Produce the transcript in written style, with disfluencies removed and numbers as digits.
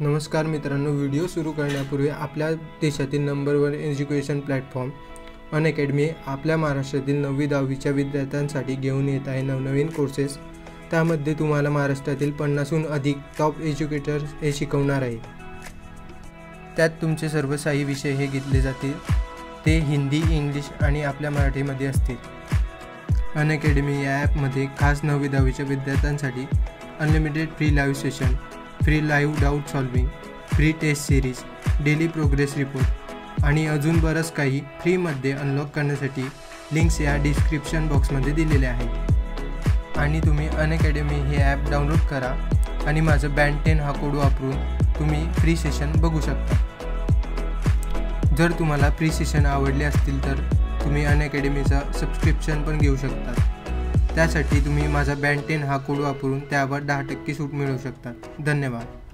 नमस्कार मित्रांनो, व्हिडिओ सुरू करण्यापूर्वी आपल्या देशातील नंबर 1 एज्युकेशन प्लॅटफॉर्म अनअकॅडमी आपल्या महाराष्ट्रातील 9वी-10वीच्या विद्यार्थ्यांसाठी घेऊन येत आहे नवनवीन कोर्सेस। त्यामध्ये तुम्हाला महाराष्ट्रातील 50हून अधिक टॉप एज्युकेटर्स हे शिकवणार आहे। त्यात तुमचे सर्व 6 विषय हे घेतले जातील, ते हिंदी, इंग्लिश आणि आपल्या मराठीमध्ये असतील। अनअकॅडमी या ॲपमध्ये खास 9वी-10वीच्या विद्यार्थ्यांसाठी unlimited free live session, free live doubt solving, free test series, daily progress report आणि अजून बरंच काही फ्रीमध्ये अनलॉक करण्यासाठी लिंक्स या डिस्क्रिप्शन बॉक्समध्ये दिलेले आहेत। आणि तुम्ही अनअकॅडमी हे ॲप डाउनलोड करा आणि माझं बँड 10 हा कोड वापरून तुम्ही फ्री सेशन बघू शकता। जर तुम्हाला फ्री सेशन आवडले असतील तर तुम्ही अनअकॅडमीचा सबस्क्रिप्शन पण घेऊ शकता। त्यासाठी तुम्ही माझा बँड 10 हा कोड वापरून त्यावर 10% सूट मिळवू शकता। धन्यवाद।